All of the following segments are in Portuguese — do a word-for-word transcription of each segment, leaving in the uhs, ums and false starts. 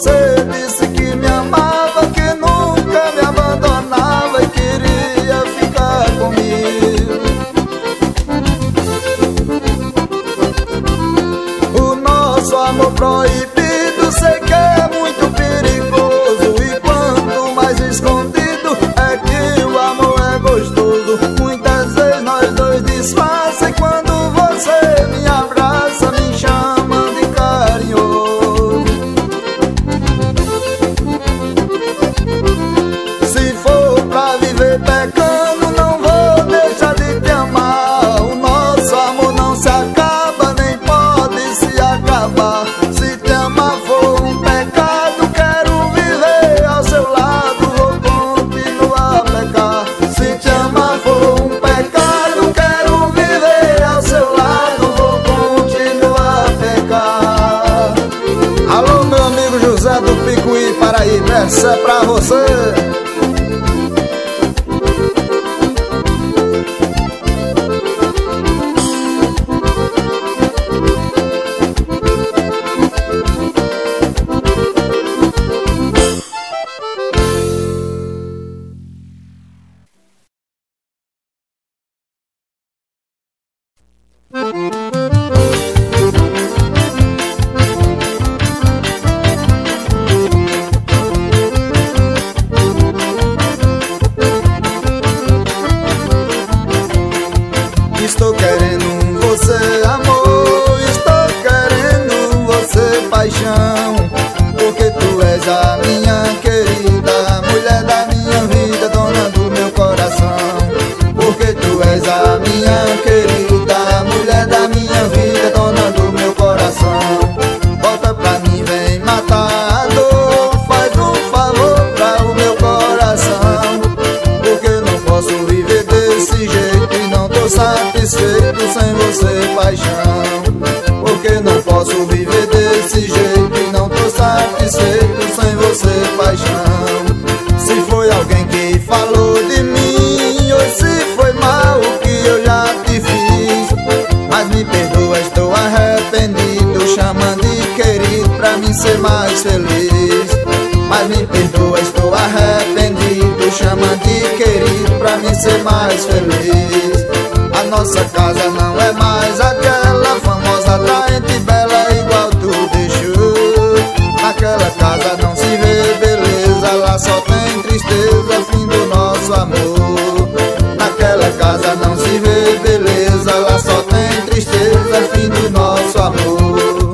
você disse que me amava, que nunca me abandonava e queria ficar comigo. O nosso amor proibido sei que é muito perigoso, e quanto mais escondido é que o amor é gostoso. Muitas vezes nós dois disfarça, e quando você me abraça me chama de carinhoso. Se for pra viver pecando, não vou deixar de te amar. O nosso amor não se acaba, nem pode se acabar. Se te amar for um pecado, quero viver ao seu lado, vou continuar a pecar. Se te amar for um pecado, quero viver ao seu lado, vou continuar a pecar. Alô, meu amigo José do Picuí, Paraíba, essa é pra você. Estou querendo você, amor, estou querendo você, paixão, porque tu és a minha querida, mulher da minha vida, dona do meu coração. Porque tu és a minha querida, mulher da minha vida, dona do meu coração. Volta pra mim, vem matar a dor, faz um favor pra o meu coração, porque não posso viver desse jeito e não tô satisfeito sem você, paixão. Porque não posso viver desse jeito e não tô satisfeito sem você, paixão. Se foi alguém que falou de mim, ou se foi mal o que eu já te fiz, mas me perdoa, estou arrependido, chamando de querido pra mim ser mais feliz. Mas me perdoa, estou arrependido, chamando de querido pra mim ser mais feliz. A nossa casa não é mais aquela famosa, atraente e bela igual tu deixou. Naquela casa não se vê beleza, lá só tem tristeza, fim do nosso amor. Naquela casa não se vê beleza, lá só tem tristeza, fim do nosso amor.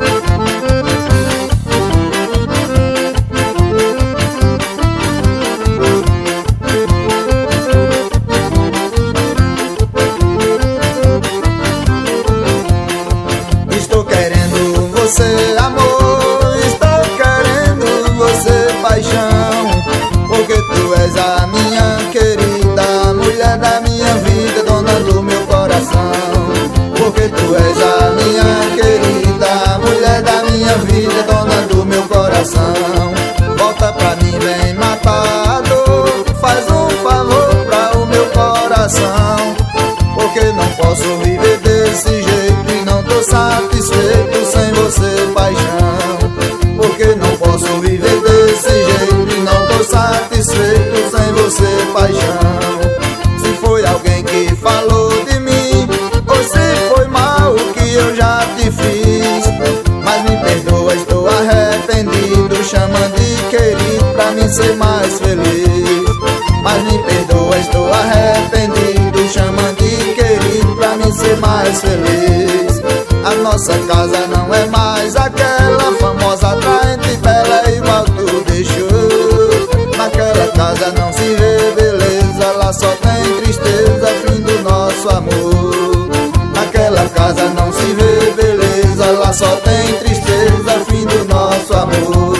Você, amor, estou querendo você, paixão, porque tu és a minha querida, mulher da minha vida, dona do meu coração. Porque tu és a minha querida, mulher da minha vida, dona do meu coração. Volta pra mim, vem matar a dor, faz um favor pra o meu coração, porque não posso viver desse jeito e não tô satisfeito sem você, paixão. Porque não posso viver desse jeito e não tô satisfeito sem você, paixão. Se foi alguém que falou de mim, ou se foi mal o que eu já te fiz, mas me perdoa, estou arrependido, chamando de querido pra mim ser mais feliz. Mas me perdoa, estou arrependido, chamando de querido pra mim ser mais feliz. A nossa casa não é mais aquela famosa, atraente e bela igual tu deixou. Naquela casa não se vê beleza, lá só tem tristeza, fim do nosso amor. Naquela casa não se vê beleza, lá só tem tristeza, fim do nosso amor.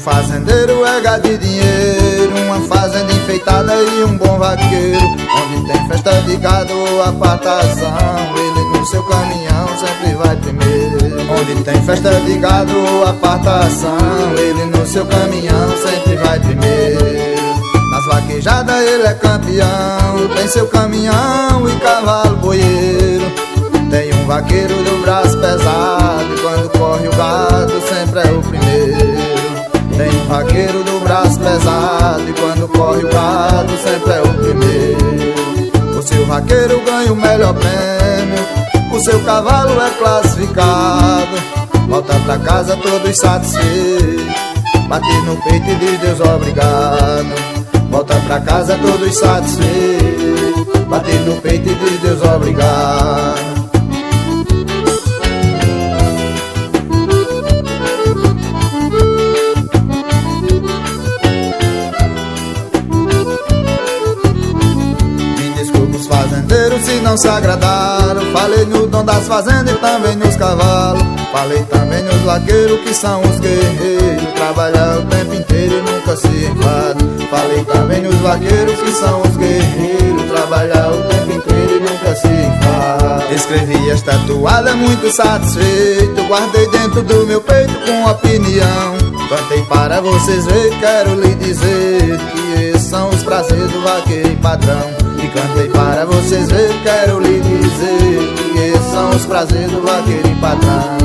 fazendeiro é gado de dinheiro, uma fazenda enfeitada e um bom vaqueiro. Onde tem festa de gado ou apartação, ele no seu caminhão sempre vai primeiro. Onde tem festa de gado ou apartação, ele no seu caminhão sempre vai primeiro. Nas vaquejadas ele é campeão, tem seu caminhão e cavalo boieiro. Tem um vaqueiro do braço pesado, e quando corre o gado sempre é o primeiro. Tem um vaqueiro do braço pesado, e quando corre o gado sempre é o primeiro. O seu vaqueiro ganha o melhor prêmio, o seu cavalo é classificado. Volta pra casa todos satisfeitos, bate no peito e diz Deus obrigado. Volta pra casa todos satisfeitos, bate no peito e diz Deus obrigado. Fazendeiros se não se agradaram, falei no dom das fazendas e também nos cavalos. Falei também nos vaqueiros que são os guerreiros, trabalham o tempo inteiro e nunca se enfadam. Falei também nos vaqueiros que são os guerreiros, trabalham o tempo inteiro e nunca se enfadam. Escrevi esta toada muito satisfeito, guardei dentro do meu peito com opinião. Cantei para vocês ver, quero lhe dizer que esses são os prazeres do vaqueiro e patrão. E cantei para vocês ver, quero lhe dizer que esses são os prazeres do vaqueiro e patrão.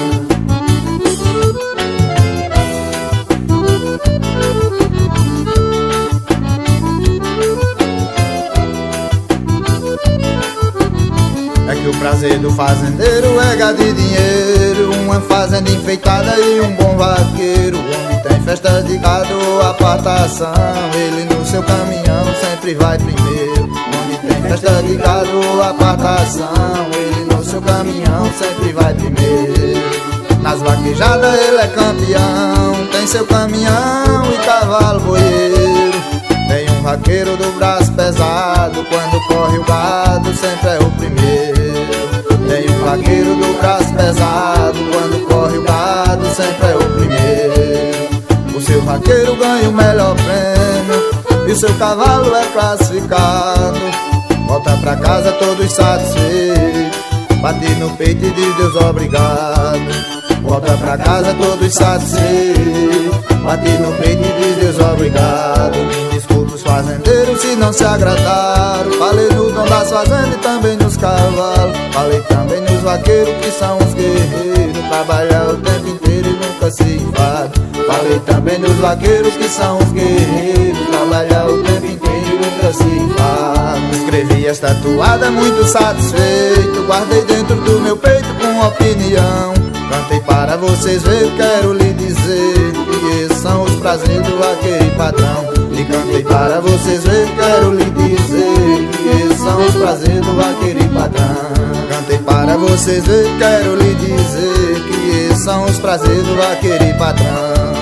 É que o prazer do fazendeiro é gado de dinheiro, uma fazenda enfeitada e um bom vaqueiro. Onde tem festa de gado ou apartação, ele no seu caminhão sempre vai primeiro. Onde tem festa de gado ou apartação, ele no seu caminhão sempre vai primeiro. Nas vaquejadas ele é campeão, tem seu caminhão e cavalo boieiro. Tem um vaqueiro do braço pesado, quando corre o gado sempre é o primeiro. Tem um vaqueiro do braço pesado, quando corre o gado sempre é o primeiro. O seu vaqueiro ganha o melhor prêmio, e o seu cavalo é classificado. Volta pra casa todos satisfeitos, bate no peito e diz Deus obrigado. Volta pra casa todos satisfeitos, bate no peito e diz Deus obrigado. Me desculpe os fazendeiros se não se agradaram, falei no dom das fazendas e também nos cavalos. Falei também nos vaqueiros que são os guerreiros, trabalham o tempo inteiro e nunca se enfadam. Falei também nos vaqueiros que são os guerreiros, trabalham o tempo inteiro e nunca se enfadam. Escrevi esta toada muito satisfeito, guardei dentro do meu peito com opinião. Cantei para vocês ver, quero lhe dizer que esses são os prazeres do vaqueiro e patrão. E cantei para vocês ver, quero lhe dizer que esses são os prazeres do vaqueiro e patrão. Cantei para vocês ver, quero lhe dizer que esses são os prazeres do vaqueiro e patrão.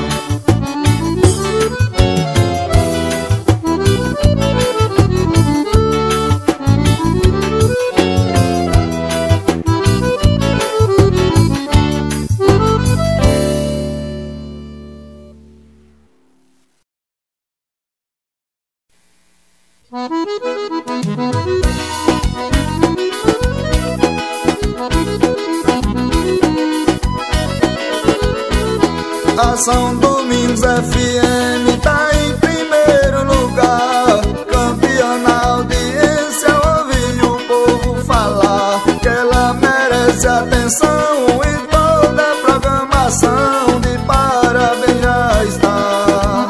A São Domingos F M tá em primeiro lugar, campeã na audiência, ouvi o povo falar que ela merece atenção em toda a programação, de parabéns já está.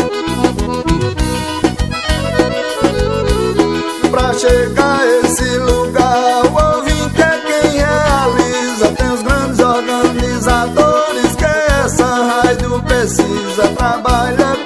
Pra chegar a esse lugar, o ouvinte é quem realiza, tem os grandes organizadores que essa rádio precisa, trabalha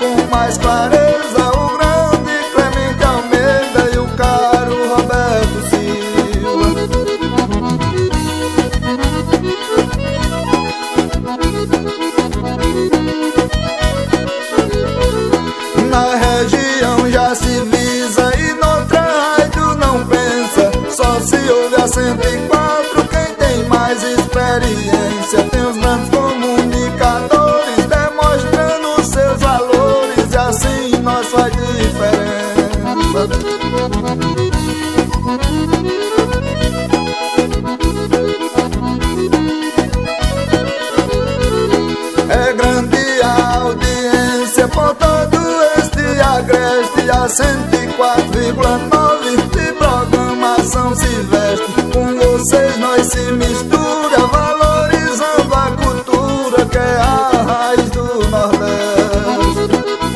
a cento e quatro vírgula nove de programação Silvestre. Com vocês nós se mistura, valorizando a cultura que é a raiz do Nordeste.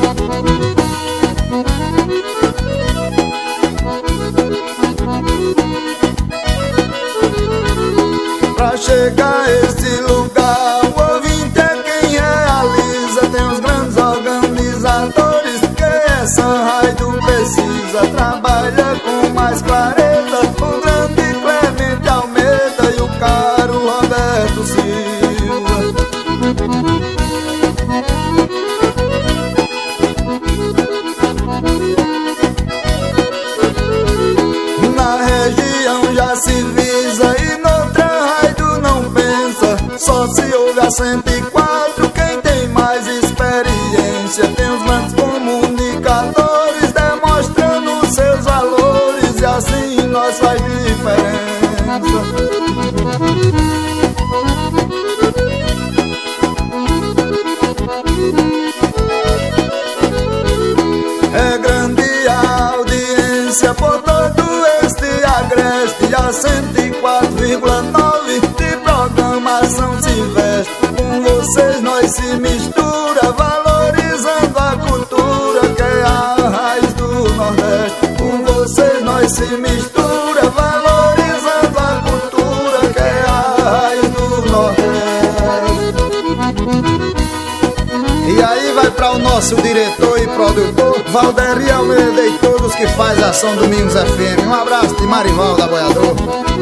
Pra chegar a esse lugar, o ouvinte é quem realiza. Tem os grandes organizadores que essa rádio precisa. Trabalha com mais clareza o grande Clemente Almeida e o caro Roberto Silva. Na região já se visa e noutra rádio não pensa. Só se ouve a cento e quatro quem tem mais experiência. Tem os grandes comunicadores demonstrando seus valores, e assim nós faz diferença. É grande a audiência por todo este agreste, a cento e quatro vírgula nove de programação Silvestre. Com vocês nós se mistura, valorizando a cultura que é a raiz do Nordeste. Com vocês nós se mistura, valorizando a cultura que é a raiz do Nordeste. E aí vai para o nosso diretor e produtor Valderi Almeida e todos que faz a São Domingos F M. Um abraço de Marival da Boiador.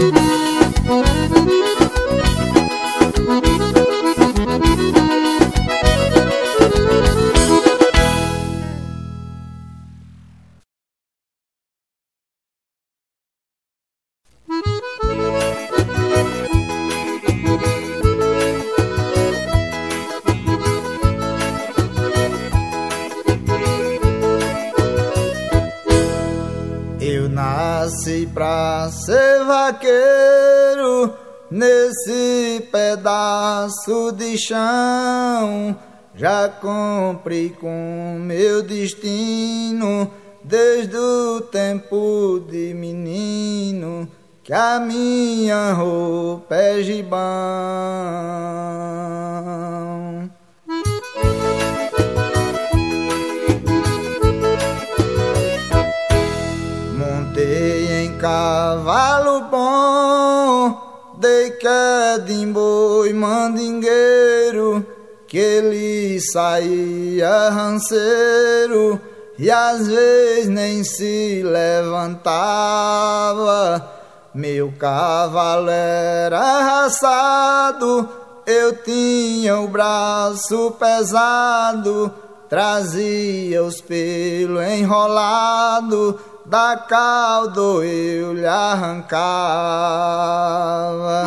Eu nasci pra ser vaqueiro nesse pedaço de chão. Já cumpri com meu destino desde o tempo de menino, que a minha roupa é gibão. Montei em cavalo bom, dei queda em boi mandingueiro, que ele saía ranceiro e às vezes nem se levantava. Meu cavalo era arraçado, eu tinha o braço pesado, trazia os pelos enrolados, da cauda eu lhe arrancava.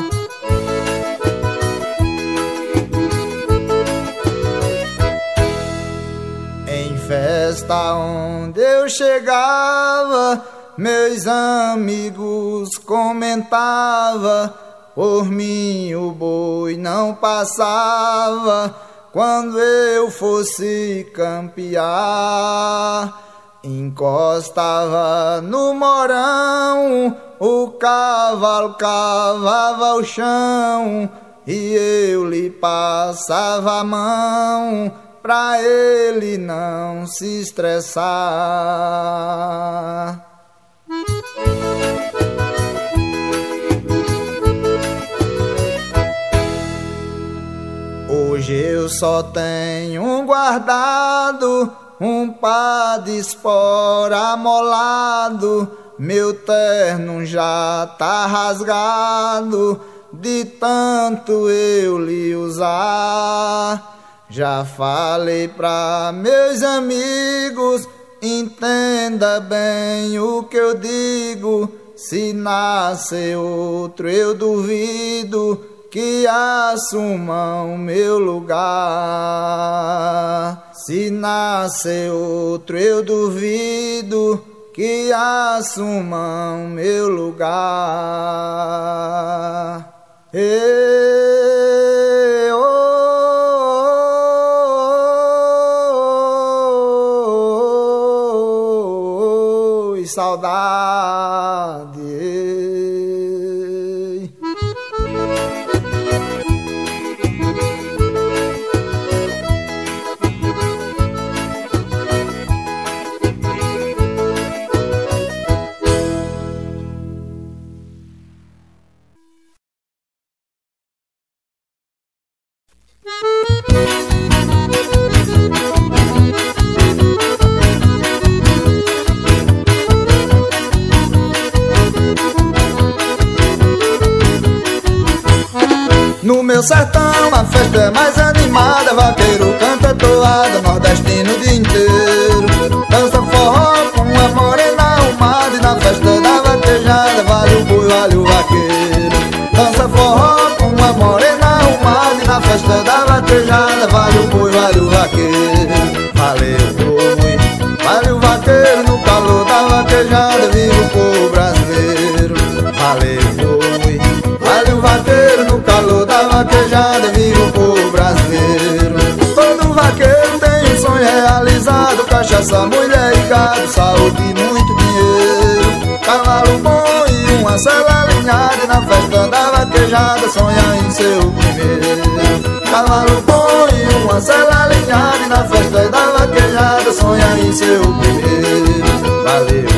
Em festa onde eu chegava, meus amigos comentavam, por mim o boi não passava quando eu fosse campear. Encostava no morão, o cavalo cavava o chão, e eu lhe passava a mão pra ele não se estressar. Hoje eu só tenho guardado um par de espora amolado, meu terno já tá rasgado de tanto eu lhe usar. Já falei pra meus amigos, entenda bem o que eu digo, se nascer outro eu duvido que assumam meu lugar. Se nascer outro eu duvido que assumam meu lugar. Ei, oh, oh, saudade. No meu sertão a festa é mais animada, vaqueiro canta toada, nordestino o dia inteiro. Dança forró com a morena arrumada, e na festa da vaquejada vale o boi, vale o vaqueiro. Dança forró com a morena arrumada, e na festa da vaquejada vale o boi, vale o vaqueiro. Valeu o boi, vale o vaqueiro, no calor da vaquejada vive o povo brasileiro. Valeu o boi, vale o vaqueiro, no calor da vaquejada vive o povo brasileiro. Todo vaqueiro tem um sonho realizado, cachaça, mulher e gado, saúde e muito dinheiro. Cavalo bom e uma sela alinhada, e na festa da vaquejada sonha em ser o primeiro. Cavalo bom e uma sela alinhada, e na festa da vaquejada sonha em ser o primeiro. Valeu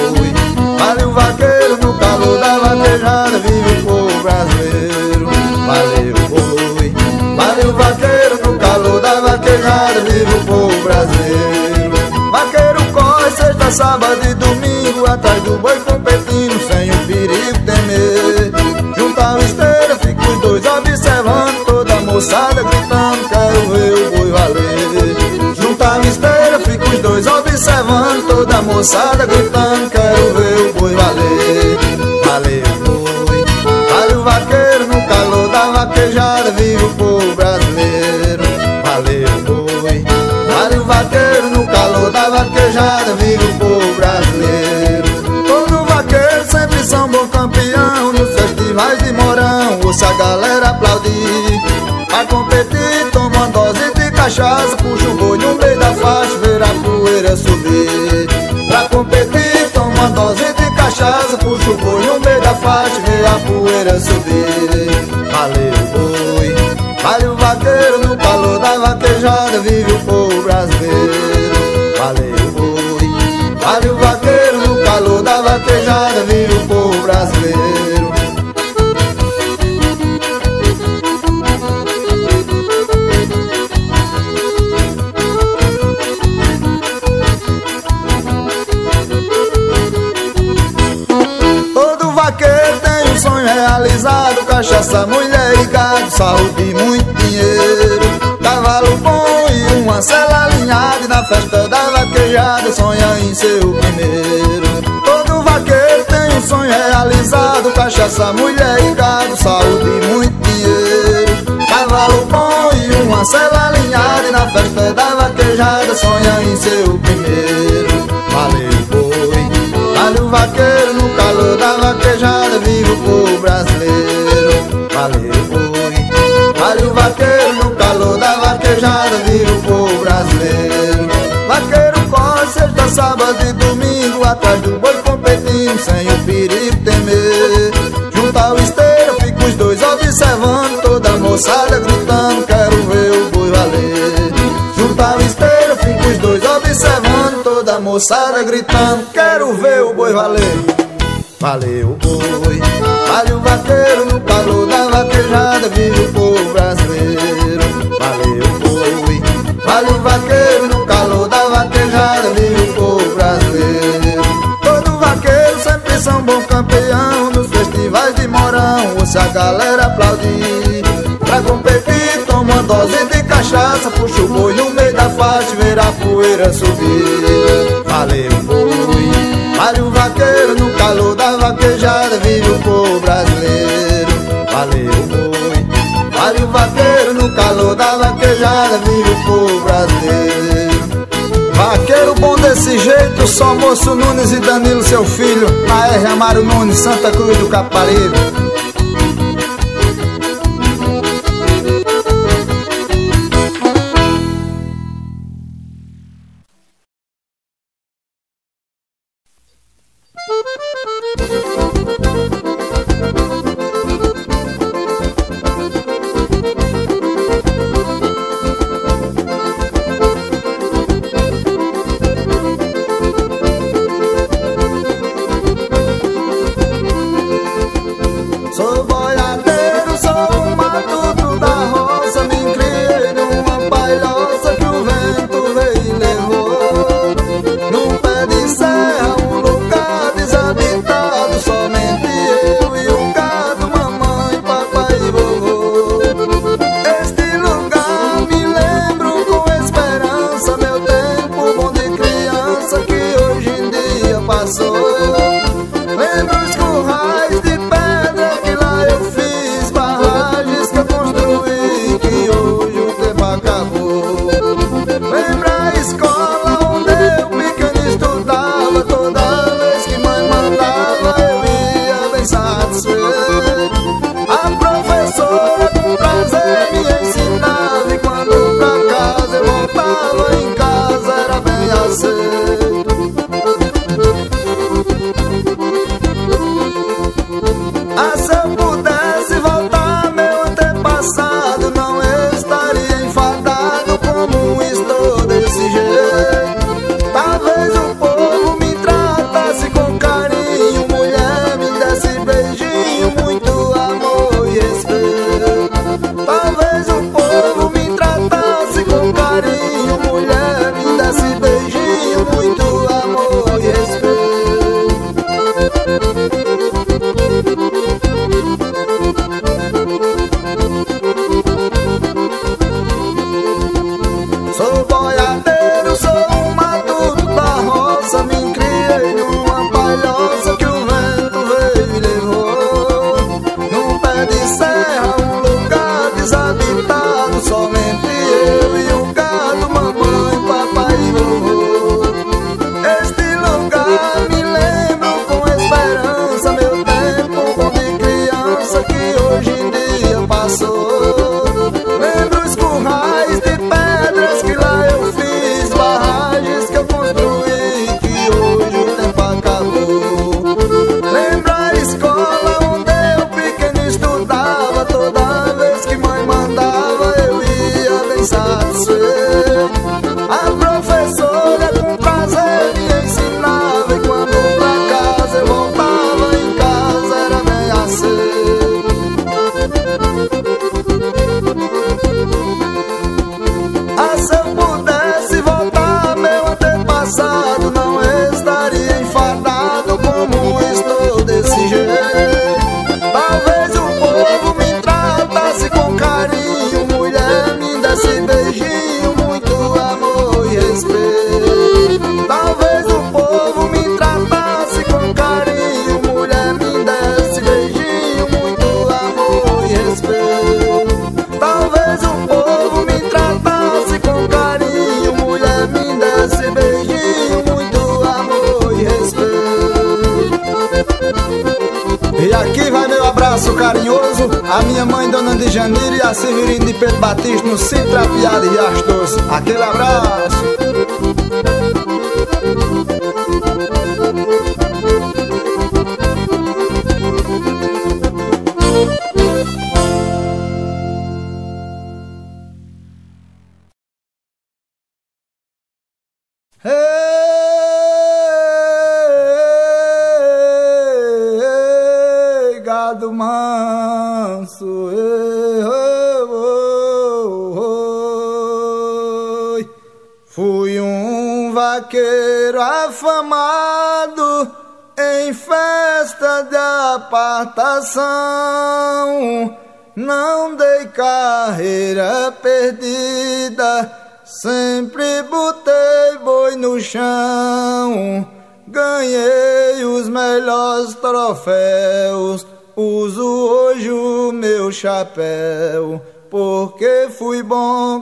boi, vale o vaqueiro, no calor da vaquejada vive o povo brasileiro. Valeu boi, vale o vaqueiro, no calor da vaquejada vive o povo brasileiro. Vaqueiro corre sexta, sábado e domingo, atrás do boi competindo sem o perigo temer. Junta o esteira, fica os dois observando, toda a moçada gritando, quero ver o boi valer. Junta o esteira, fica os dois observando, toda a moçada gritando, quero ver o boi valer. Valeu boi, vale o vaqueiro, no calor da vaquejada vive o povo brasileiro. Valeu boi, vale o vaqueiro, no calor da vaquejada vive o povo brasileiro. Todo vaqueiro sempre são bom campeão, nos festivais de Mourão ouça a galera aplaudir. Pra competir toma dose de cachaça, puxa o boi no meio da faixa, ver a poeira subir. Pra competir toma dose de cachaça, puxa o boi no meio da faixa, ver a poeira subir. Valeu boi, vale o vaqueiro, no calor da vaquejada vive o povo brasileiro. Valeu boi, vale o vaqueiro, no calor da vaquejada vive o povo brasileiro. Todo vaqueiro tem um sonho realizado, cachaça, mulher e gado, saúde e muito dinheiro. Cavalo bom e uma sela alinhada, e na festa da vaquejada sonha em ser o primeiro. Todo vaqueiro tem um sonho realizado, cachaça, mulher e gado, saúde e muito dinheiro. Cavalo bom e uma sela alinhada, e na festa da vaquejada sonha em ser o primeiro. Valeu boi, vale o vaqueiro, no calor da vaquejada vive o povo brasileiro. Valeu boi, vale o vaqueiro, no calor da vaquejada vive o povo brasileiro. Vaqueiro corre sexta, sábado e domingo, atrás do boi competindo sem o perigo temer. Junta o esteira, fica os dois observando, toda a moçada gritando, quero ver o boi valer. Junta o esteira, fica os dois observando, toda a moçada gritando, quero ver o boi valer. Valeu boi, vale o vaqueiro, no calor da vaquejada vive o povo brasileiro. Valeu boi, vale o vaqueiro, no calor da vaquejada vive o povo brasileiro. Todo vaqueiro sempre são bom campeão, nos festivais de Mourão ouça a galera aplaudir. Pra competir toma dose de cachaça, puxa o boi no meio da faixa, ver a poeira subir. Valeu boi, vale o vaqueiro, no calor da vaquejada vive o povo brasileiro. Valeu boi, vale o vaqueiro, no calor da vaquejada vive o povo brasileiro. Vaqueiro bom desse jeito, só Moço Nunes e Danilo seu filho, na R Amaro Nunes, Santa Cruz do Caparibe. A minha mãe, Dona de Janeiro, e a Severina de Pedro Batista, no Centro Apiado e Riacho Doce. Aquele abraço. Ei, ei, gado manso, ei, oh, oh, oh. Fui um vaqueiro afamado em festa de apartação, não dei carreira perdida, sempre botei boi no chão, ganhei os melhores troféus, uso hoje o meu chapéu, porque fui bom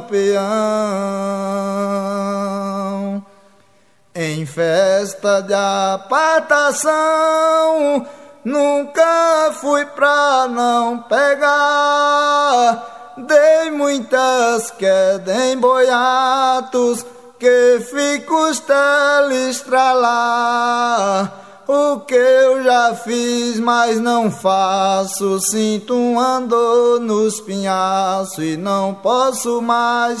campeão. Em festa de apartação, nunca fui pra não pegar, dei muitas quedas em boiatos, que fico os telestralar. O que eu já fiz, mas não faço, sinto um andor nos pinhaços e não posso mais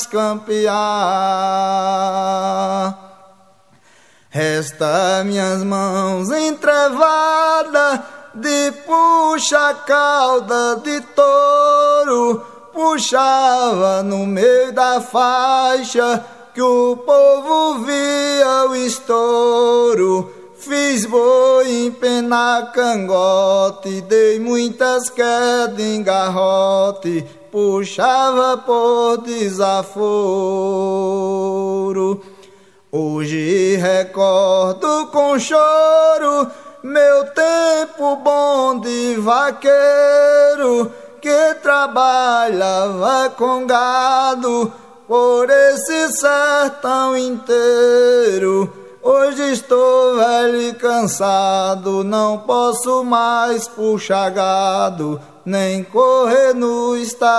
campear. Resta minhas mãos entrevadas de puxa-cauda de touro, puxava no meio da faixa que o povo via o estouro. Fiz boi empenar cangote, dei muitas quedas em garrote, puxava por desaforo. Hoje recordo com choro meu tempo bom de vaqueiro, que trabalhava com gado por esse sertão inteiro. Hoje estou velho e cansado, não posso mais puxar gado, nem correr no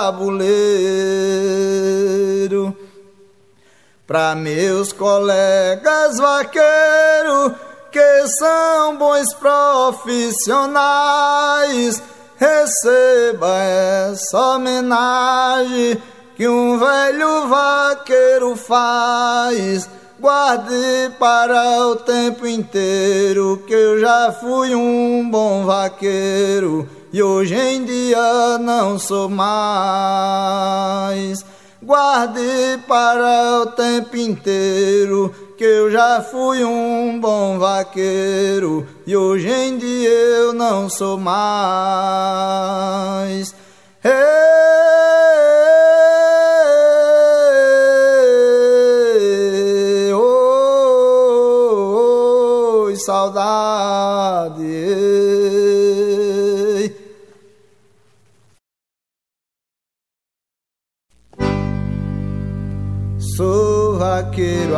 estabuleiro. Pra meus colegas vaqueiros, que são bons profissionais, receba essa homenagem que um velho vaqueiro faz. Guarde para o tempo inteiro que eu já fui um bom vaqueiro e hoje em dia não sou mais. Guarde para o tempo inteiro que eu já fui um bom vaqueiro e hoje em dia eu não sou mais. Ei, oh, oh, saudade. Ei. Sou vaqueiro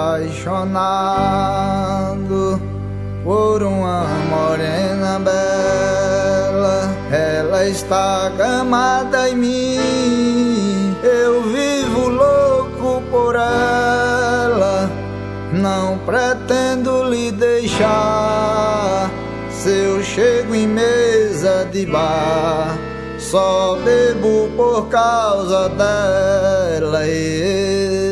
apaixonado por uma morena bela, ela está gamada em mim, eu vivo louco por ela, não pretendo lhe deixar. Se eu chego em mesa de bar, só bebo por causa dela. Ei.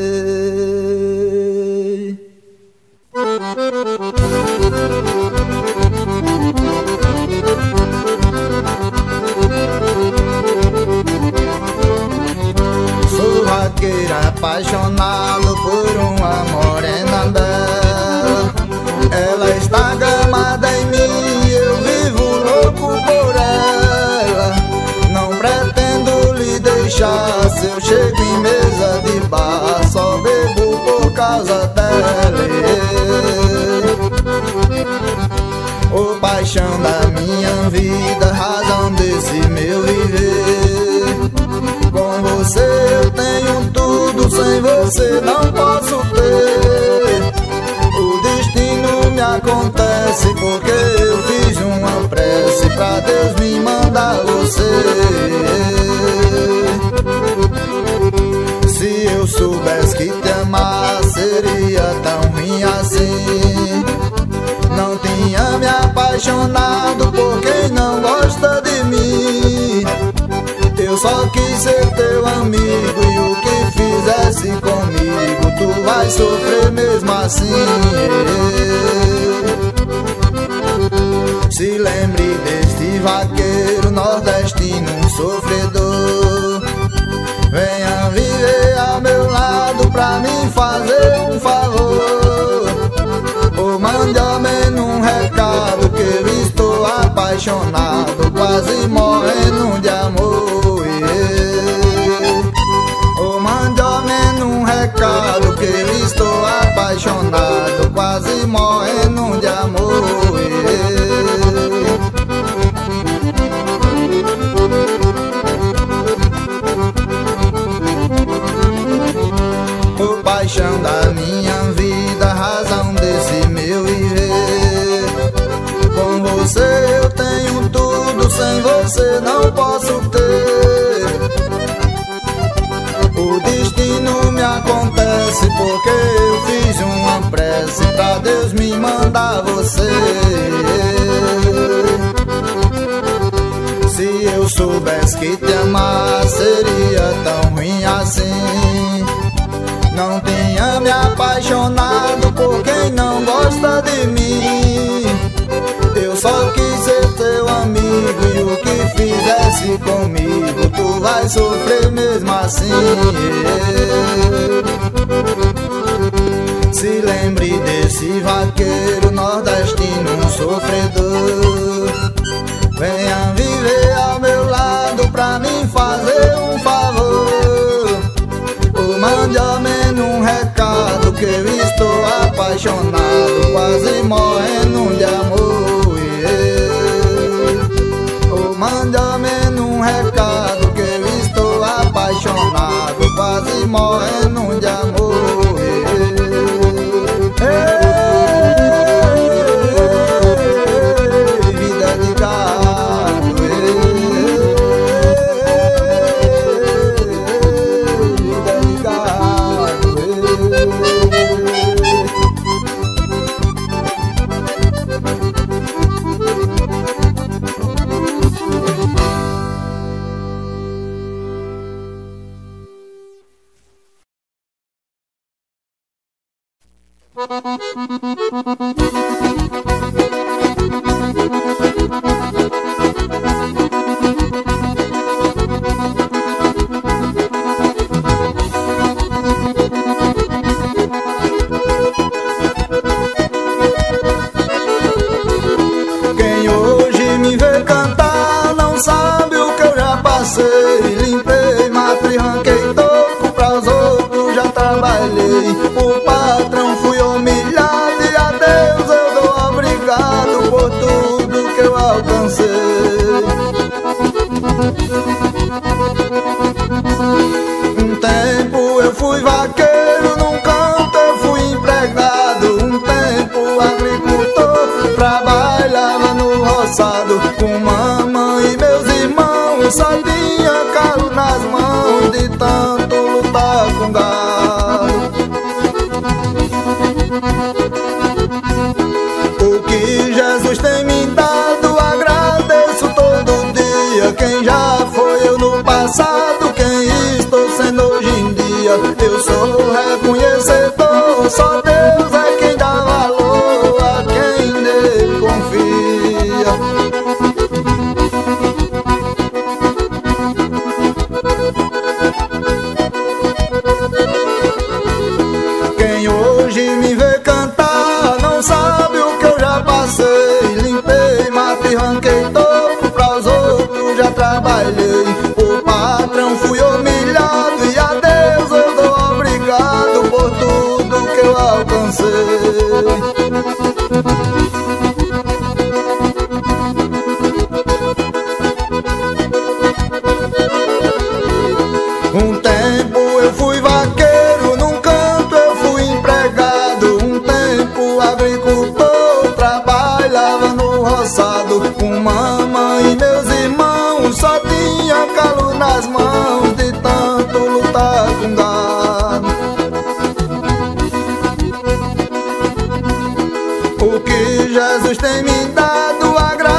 Sou vaqueiro apaixonado por uma morena bela, ela está gamada em mim, eu vivo louco por ela, não pretendo lhe deixar. Se eu chego em mesa de bar, só bebo por causa dela. Ô paixão da minha vida, razão desse meu viver, com você eu tenho tudo, sem você não posso ter. O destino me acontece porque eu fiz uma prece pra Deus me mandar você. você. Se eu soubesse que te amar seria tão ruim assim, não tinha me apaixonado por quem não gosta de mim. Eu só quis ser teu amigo e o que fizesse comigo tu vai sofrer mesmo assim. Se lembre deste vaqueiro nordestino, um sofredor. Venha viver ao meu lado pra me fazer um favor. Ou mande ao menos um recado que eu estou apaixonado, quase morrendo de amor. Ou mande ao menos um recado que eu estou apaixonado, quase morrendo de amor. O paixão da minha vida, razão desse meu viver. Com você eu tenho tudo, sem você não posso ter. O destino me acontece porque eu fiz uma prece pra Deus me mandar você. Se eu soubesse que te amar seria tão ruim assim, não tinha me apaixonado por quem não gosta de mim. Eu só quis ser teu amigo e o que fizesse comigo tu vai sofrer mesmo assim. Se lembre desse vaqueiro nordestino, um sofredor. Venha viver ao meu lado pra me fazer um favor. Ou mande ao menos um recado que eu estou apaixonado, quase morrendo de amor. Ou mande ao menos um recado que eu estou apaixonado, quase morrendo de amor. Vida de gado, vida de gado. Quem hoje me vê cantar não sabe o que eu já passei. Limpei mato e ranquei toco, pra os outros já trabalhei. O patrão fui humilhado Jesus tem me dado a graça